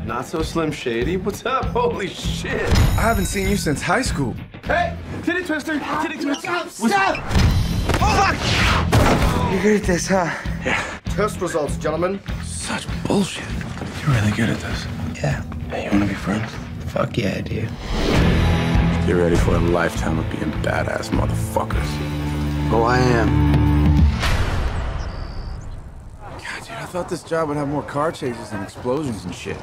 Not so Slim Shady. What's up? Holy shit. I haven't seen you since high school. Hey! Titty twister! Titty twister! Stop! Fuck! You're good at this, huh? Yeah. Test results, gentlemen. Such bullshit. You're really good at this. Yeah. Hey, you wanna be friends? Fuck yeah, I do. Get ready for a lifetime of being badass motherfuckers. Oh, I am. God, dude, I thought this job would have more car chases and explosions and shit.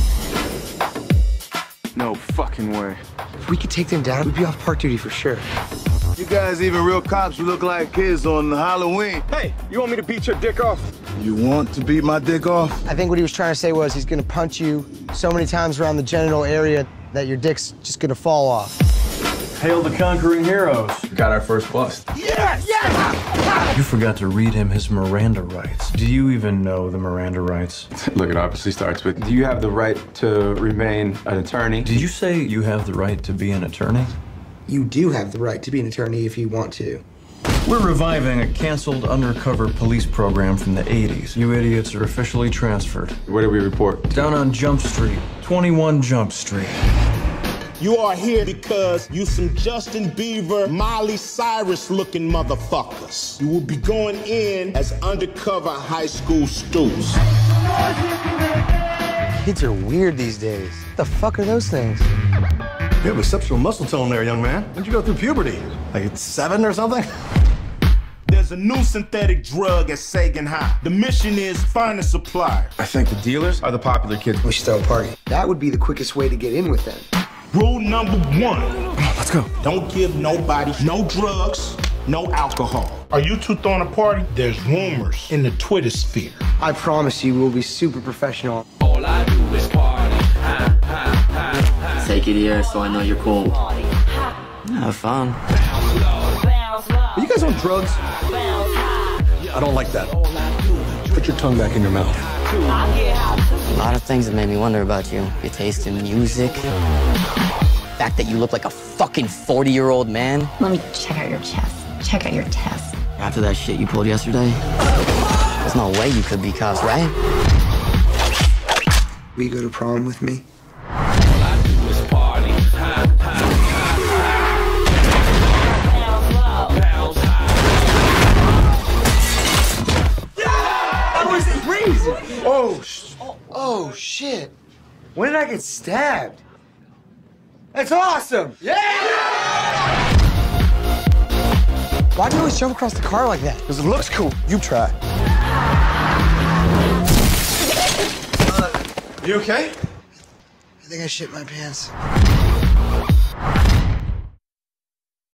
No fucking way. If we could take them down, we'd be off park duty for sure. You guys even real cops who look like kids on Halloween. Hey, you want me to beat your dick off? You want to beat my dick off? I think what he was trying to say was he's gonna punch you so many times around the genital area that your dick's just gonna fall off. Hail the conquering heroes. Got our first bust. Yes! Yes! You forgot to read him his Miranda rights. Do you even know the Miranda rights? Look, it obviously starts with, do you have the right to remain an attorney? Did you say you have the right to be an attorney? You do have the right to be an attorney if you want to. We're reviving a canceled undercover police program from the 80s. You idiots are officially transferred. Where do we report? Down on Jump Street, 21 Jump Street. You are here because you some Justin Bieber, Miley Cyrus looking motherfuckers. You will be going in as undercover high school stools. Kids are weird these days. What the fuck are those things? You have exceptional muscle tone there, young man. When'd you go through puberty? Like at 7 or something? There's a new synthetic drug at Sagan High. The mission is find a supplier. I think the dealers are the popular kids. We should throw a party. That would be the quickest way to get in with them. Rule number 1. Let's go. Don't give nobody no drugs, no alcohol. Are you two throwing a party? There's rumors in the Twitter sphere. I promise you we'll be super professional. All I do is party. Take it here so I know you're cool. Have fun. Are you guys on drugs? I don't like that. Put your tongue back in your mouth. A lot of things that made me wonder about you. Your taste in music. The fact that you look like a fucking 40-year-old man. Let me check out your chest. Check out your test. After that shit you pulled yesterday, there's no way you could be cuffed, right? Will you go to prom with me? All I do is party. That was crazy! Oh, shit. When did I get stabbed? That's awesome! Yeah! Why'd you always jump across the car like that? Because it looks cool. You try. You okay? I think I shit my pants.